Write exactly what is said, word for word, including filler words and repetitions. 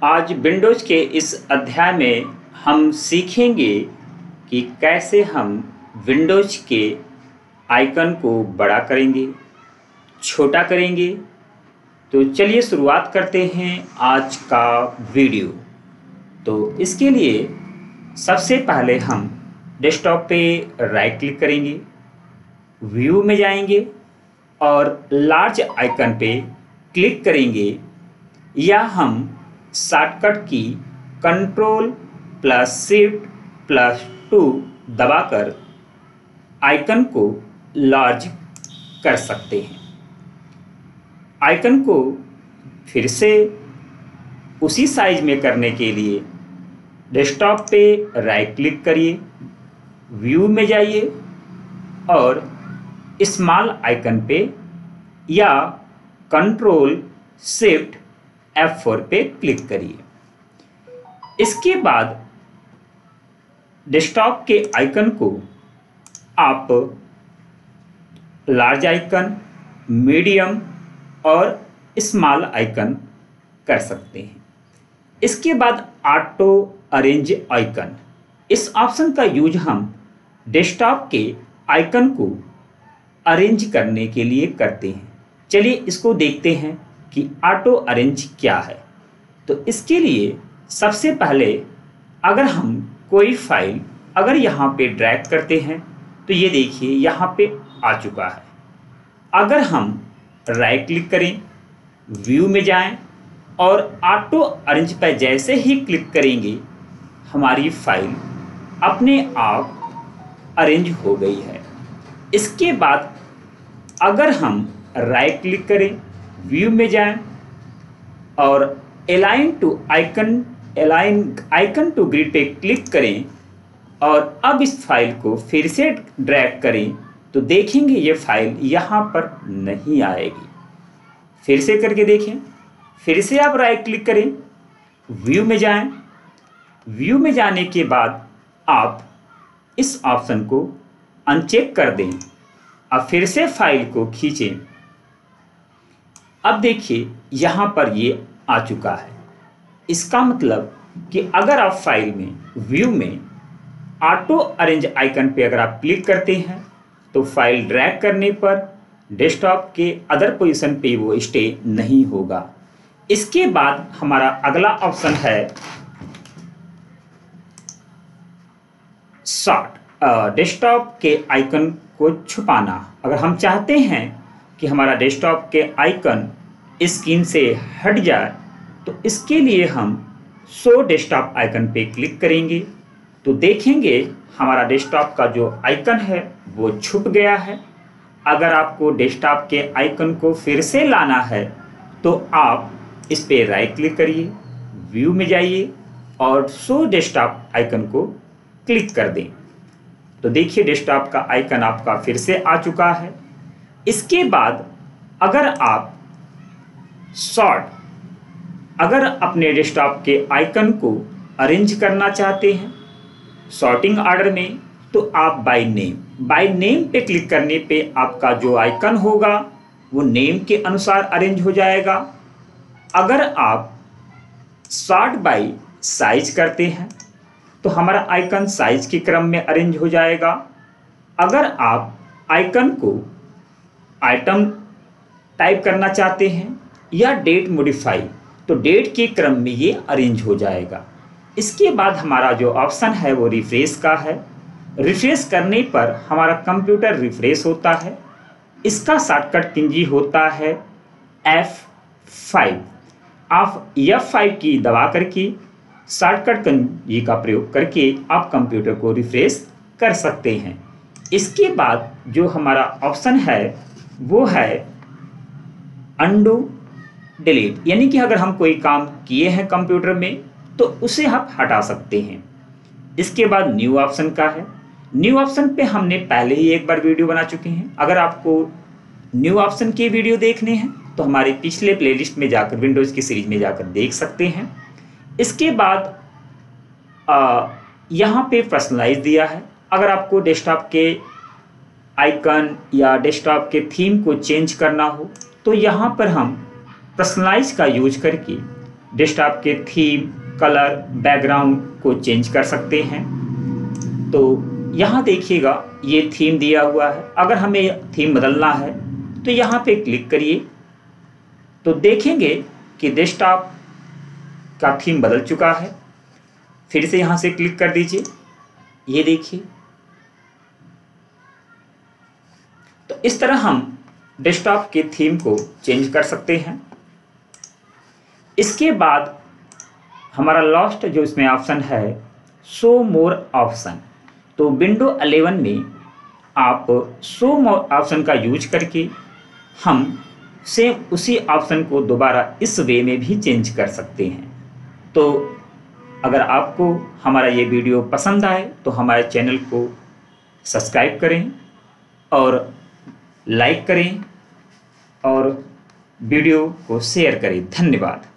आज विंडोज के इस अध्याय में हम सीखेंगे कि कैसे हम विंडोज के आइकन को बड़ा करेंगे, छोटा करेंगे। तो चलिए शुरुआत करते हैं आज का वीडियो। तो इसके लिए सबसे पहले हम डेस्कटॉप पे राइट क्लिक करेंगे, व्यू में जाएंगे और लार्ज आइकन पे क्लिक करेंगे या हम शॉर्टकट की control plus shift plus two दबाकर आइकन को लार्ज कर सकते हैं। आइकन को फिर से उसी साइज में करने के लिए डेस्कटॉप पे राइट क्लिक करिए, व्यू में जाइए और स्मॉल आइकन पे या कंट्रोल शिफ्ट एफ फोर पे क्लिक करिए। इसके बाद डेस्कटॉप के आइकन को आप लार्ज आइकन, मीडियम और स्मॉल आइकन कर सकते हैं। इसके बाद ऑटो अरेंज आइकन, इस ऑप्शन का यूज हम डेस्कटॉप के आइकन को अरेंज करने के लिए करते हैं। चलिए इसको देखते हैं कि ऑटो अरेंज क्या है। तो इसके लिए सबसे पहले अगर हम कोई फाइल अगर यहाँ पे ड्रैग करते हैं तो ये देखिए यहाँ पे आ चुका है। अगर हम राइट क्लिक करें, व्यू में जाएं और ऑटो अरेंज पर जैसे ही क्लिक करेंगे हमारी फाइल अपने आप अरेंज हो गई है। इसके बाद अगर हम राइट क्लिक करें, व्यू में जाएं और align to icon align icon to grid पे क्लिक करें और अब इस फाइल को फिर से ड्रैग करें तो देखेंगे ये फाइल यहाँ पर नहीं आएगी। फिर से करके देखें, फिर से आप राइट क्लिक करें, व्यू में जाएं, व्यू में जाने के बाद आप इस ऑप्शन को अनचेक कर दें। अब फिर से फाइल को खींचें। अब देखिए यहाँ पर ये आ चुका है। इसका मतलब कि अगर आप फाइल में व्यू में ऑटो अरेंज आइकन पे अगर आप क्लिक करते हैं तो फाइल ड्रैग करने पर डेस्कटॉप के अदर पोजीशन पे वो स्टे नहीं होगा। इसके बाद हमारा अगला ऑप्शन है शॉर्ट, डेस्कटॉप के आइकन को छुपाना। अगर हम चाहते हैं कि हमारा डेस्कटॉप के आइकन स्क्रीन से हट जाए तो इसके लिए हम शो डेस्कटॉप आइकन पे क्लिक करेंगे तो देखेंगे हमारा डेस्कटॉप का जो आइकन है वो छुप गया है। अगर आपको डेस्कटॉप के आइकन को फिर से लाना है तो आप इस पे राइट क्लिक करिए, व्यू में जाइए और शो डेस्कटॉप आइकन को क्लिक कर दें तो देखिए डेस्कटॉप का आइकन आपका फिर से आ चुका है। इसके बाद अगर आप शॉर्ट अगर अपने डेस्कटॉप के आइकन को अरेंज करना चाहते हैं सॉर्टिंग ऑर्डर में तो आप बाय नेम बाय नेम पे क्लिक करने पे आपका जो आइकन होगा वो नेम के अनुसार अरेंज हो जाएगा। अगर आप सॉर्ट बाय साइज करते हैं तो हमारा आइकन साइज के क्रम में अरेंज हो जाएगा। अगर आप आइकन को आइटम टाइप करना चाहते हैं या डेट मॉडिफाई तो डेट के क्रम में ये अरेंज हो जाएगा। इसके बाद हमारा जो ऑप्शन है वो रिफ्रेश का है। रिफ्रेश करने पर हमारा कंप्यूटर रिफ्रेश होता है। इसका शॉर्टकट कुंजी होता है एफ फाइव। आप एफ फाइव की दबा करके शॉर्टकट कुंजी का प्रयोग करके आप कंप्यूटर को रिफ्रेश कर सकते हैं। इसके बाद जो हमारा ऑप्शन है वो है अंडू डिलीट, यानी कि अगर हम कोई काम किए हैं कंप्यूटर में तो उसे आप हटा सकते हैं। इसके बाद न्यू ऑप्शन का है। न्यू ऑप्शन पे हमने पहले ही एक बार वीडियो बना चुके हैं। अगर आपको न्यू ऑप्शन के वीडियो देखने हैं तो हमारे पिछले प्लेलिस्ट में जाकर विंडोज की सीरीज में जाकर देख सकते हैं। इसके बाद यहाँ पे पर्सनलाइज दिया है। अगर आपको डेस्कटॉप के आइकन या डेस्कटॉप के थीम को चेंज करना हो तो यहाँ पर हम पर्सनलाइज का यूज करके डेस्कटॉप के थीम, कलर, बैकग्राउंड को चेंज कर सकते हैं। तो यहाँ देखिएगा ये थीम दिया हुआ है। अगर हमें थीम बदलना है तो यहाँ पे क्लिक करिए तो देखेंगे कि डेस्कटॉप का थीम बदल चुका है। फिर से यहाँ से क्लिक कर दीजिए, ये देखिए। तो इस तरह हम डेस्कटॉप के थीम को चेंज कर सकते हैं। इसके बाद हमारा लास्ट जो इसमें ऑप्शन है शो मोर ऑप्शन। तो विंडो इलेवन में आप शो मोर ऑप्शन का यूज करके हम सेम उसी ऑप्शन को दोबारा इस वे में भी चेंज कर सकते हैं। तो अगर आपको हमारा ये वीडियो पसंद आए तो हमारे चैनल को सब्सक्राइब करें और लाइक करें और वीडियो को शेयर करें। धन्यवाद।